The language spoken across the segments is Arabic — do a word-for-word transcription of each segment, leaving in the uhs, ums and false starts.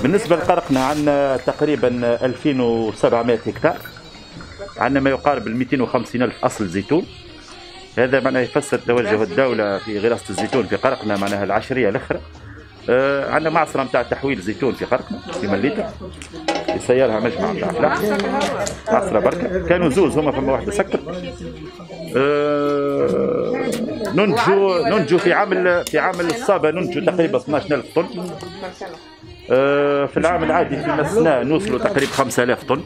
بالنسبة لقرقنة عندنا تقريبا ألفين وسبعمائة هكتار، عندنا ما يقارب مئتين وخمسين ألف أصل زيتون. هذا معناه يفسر توجه الدولة في غراسة الزيتون في قرقنة، معناها العشرية الأخرى. آه عندنا معصرة نتاع تحويل زيتون في قرقنة في مليتة يسيرها مجمع نتاع فلاح، معصرة بركة. كانوا زوز هما، فما واحدة سكر. آه ننجو ننجو في عام في عام الصابة ننجو تقريبا اثناش ألف طن. آه في العام العادي في مسنا نوصلوا تقريبا خمسة آلاف طن.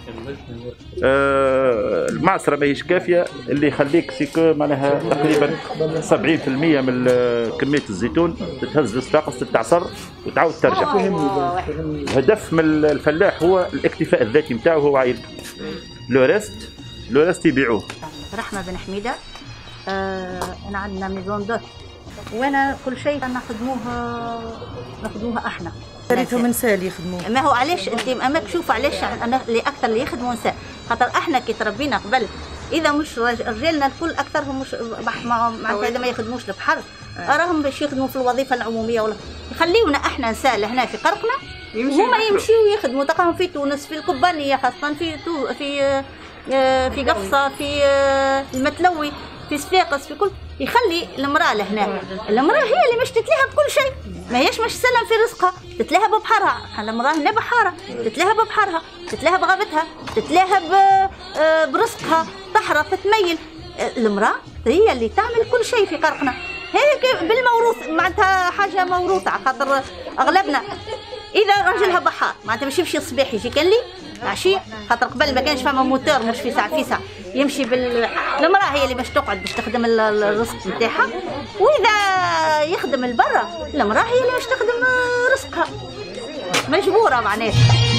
آه المعصرة ماهيش كافية، اللي يخليك سيكو معناها تقريبا سبعين بالمئة من كمية الزيتون تتهز للساقس تتعصر وتعاود ترجع. الهدف من الفلاح هو الاكتفاء الذاتي نتاعو، هو عايز لو ريست لو ريست يبيعوه. رحمة بن حميدة. آه أنا عندنا ميزون دوت، وأنا كل شيء نخدموه نخدموه احنا. شريتهم نساء اللي يخدموه. ما هو علاش انت امامك شوف علاش انا اللي اكثر اللي يخدموا نساء، خاطر احنا كي تربينا قبل اذا مش رجالنا الكل اكثرهم مش معناتها اذا ما يخدموش البحر راهم باش يخدموا في الوظيفه العموميه، ولا يخليونا احنا نساء لهنا في قرقنة هما يمشيوا يخدموا تلقاهم في تونس في القبانيه خاصه في تو في في قفصه في المتلوي في صفاقس في كل، يخلي المراه لهنا. المراه هي اللي مش تتلهى بكل شيء، ما هيش مش سلم في رزقها، تتلهى ببحرها. المراه هنا بحاره، تتلهى ببحرها، تتلهى بغابتها، تتلهى برزقها، تحرث تميل. المراه هي اللي تعمل كل شيء في قرقنة. هيك بالموروث معناتها حاجه موروثه، خاطر اغلبنا اذا راجلها بحار معناتها باش يمشي الصباح يجي كان لي عشي، خاطر قبل ما كانش فما موتور مش في ساعه في ساعه يمشي بال. المراه هي اللي باش تقعد باش تخدم الرزق نتاعها، واذا يخدم البرة المراه هي اللي باش تخدم رزقها، مجبوره معناها.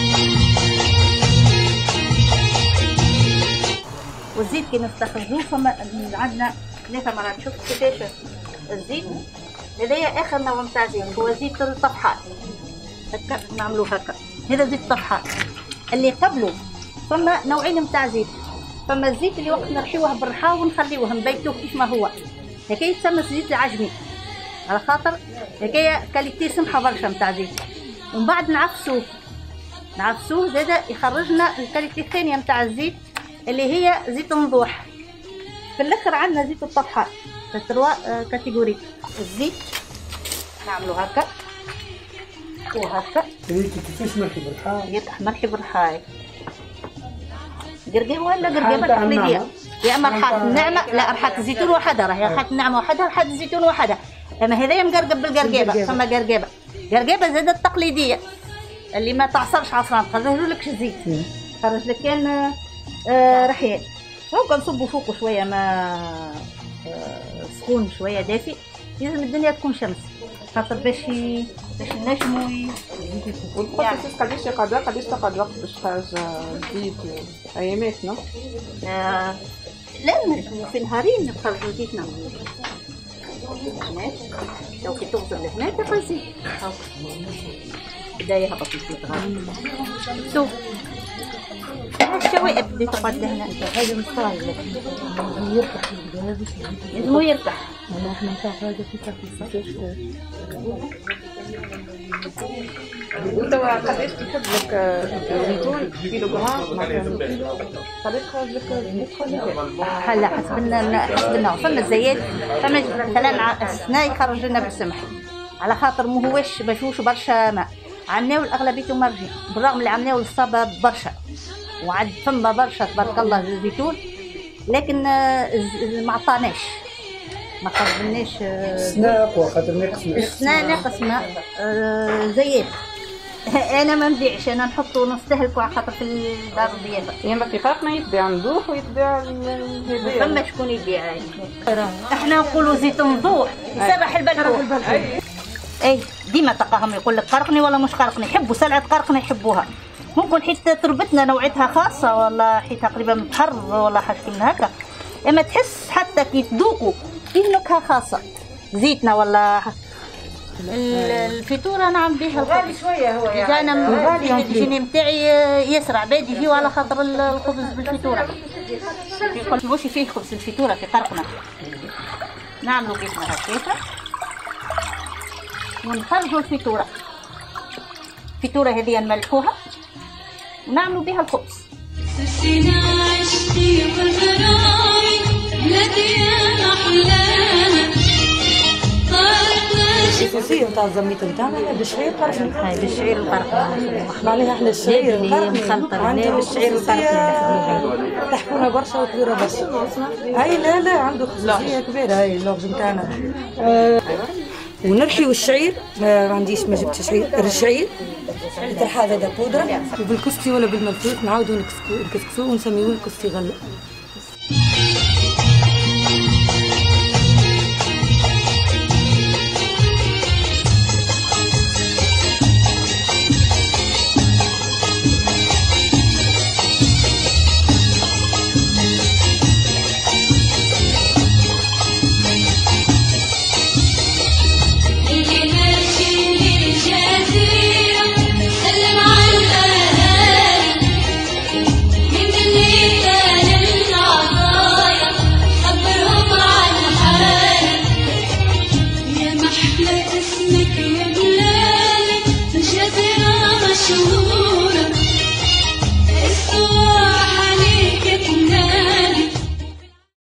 والزيت كي نستخرجوه فما عندنا ثلاثه مرات. شوف كيفاش الزيت هذايا اخر نوع نتاع زيت، هو زيت الطفحات هكا نعملوه هكا. هذا زيت الطفحات. اللي قبله فما نوعين نتاع زيت، فما الزيت اللي وقت نرحيوه بالرحا ونخليوه نبيتوه كيف ما هو، هكا يتسمى الزيت العجمي على خاطر هكايا كاليتي سمحه برشا نتاع زيت. ومن بعد نعفسوه نعفسوه زادا يخرجنا الكاليتي الثانيه نتاع الزيت اللي هي زيت النضوح. في الاخر عندنا زيت الطفحات تروا كاتيجوري. الزيت نعملو هكا وهكا. كيفاش مرحي بالحاي؟ يطيح مرحي بالحاي. قرقيبه ولا قرقيبه تقليديه؟ يا اما رحات النعمه، لا رحات الزيتون وحدها، راهي رحات النعمه وحدها، رحات الزيتون وحدها. اما هذايا مقرقب بالقرقيبه، فما قرقيبه. قرقيبه زادت التقليديه اللي ما تعصرش عصران، تخرج لك زيت، تخرج لك كان آه رحيان. هاكا نصبوا فوقه شويه ما آه سخون شويه دافي، لازم الدنيا تكون شمس خاطر باش باش نجموا. والبروسيس قداش يقعد قداش تقعد وقت باش تخرج زيت؟ اياماتنا آه لا في نهارين نخرجوا زيتنا. لو كي توصل لهنا تاخذ زيت بدا يهبط الزيت غادي. شوف الشوائب اللي تقعد لهنا هذا مستاهل يرتاح لازم يرتاح. احنا نتاع هذا في كيفاش وتوا قداش تحب لك الزيتون كيلو جرام مثلا؟ قداش تخرج لك زيت؟ هلا حسب حسب النوع. فما الزيات فما مثلا السنا يخرج لنا بالسمح على خاطر ما هوش بشوش برشا ماء. عمناو الاغلبيه مرجي بالرغم اللي عمناو الصبا برشا، وعد فما برشا تبارك الله الزيتون، لكن ما عطاناش ما خرجناش. السنا اقوى خاطر ناقص ماء. السنا ناقص ماء. زيات انا ما نبيعش، انا نحطو نستهلكوا على خاطر في الدار الضيافه. يعني في قرقنة يتباع ندوح ويتباع هذايا. فما شكون يبيع. احنا نقولوا زيت نضوح يسرح البلحوح. اي ديما تلقاهم يقول لك قرقني ولا مش قرقني، يحبوا سلعه قرقني يحبوها. ممكن حيت تربتنا نوعيتها خاصه ولا حيت تقريبا بحر ولا حاجه من هكا، اما تحس حتى كي تذوقوا فيه نكهه خاصه. زيتنا ولا الفطوره نعم بها غالي شويه هو يعني. انا غالي الجيني نتاعي يسرع بادي فيه على خاطر الخبز بالفطوره. واش فيه خبز الفطوره في قرقنة نعملوا كيفنا هكاكا ونخرجوا الفطوره. الفطوره هذه نملحوها ونعملوا بها الخبز. الخصوصية نتاع الزميت نتاعنا هي بالشعير قرقني. هاي بالشعير القرقني معناها احنا الشعير اللي مخلطه هنا بالشعير القرقني. تحكونا برشا وكبيرة برشا. هاي لا لا عنده خصوصية كبيرة هاي اللغز نتاعنا. آه ونرحيو الشعير، ما عنديش ما جبتش شعير، الشعير يترحى هذا بودرة وبالكسكسي ولا بالملفوف نعاودو نكسكسوه ونسميوه الكسكسي غلة. اسمك يا بلالي جزيرة مشهورة.